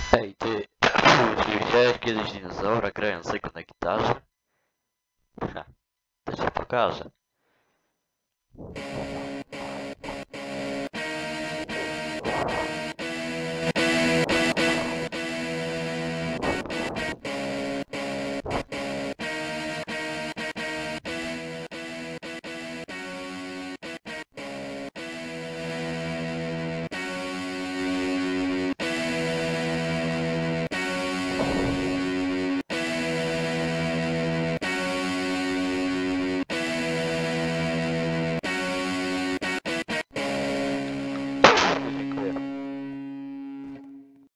Ej, ty, czy widziałeś kiedyś dinozaura grającego na gitarze? Ha, to ci pokażę.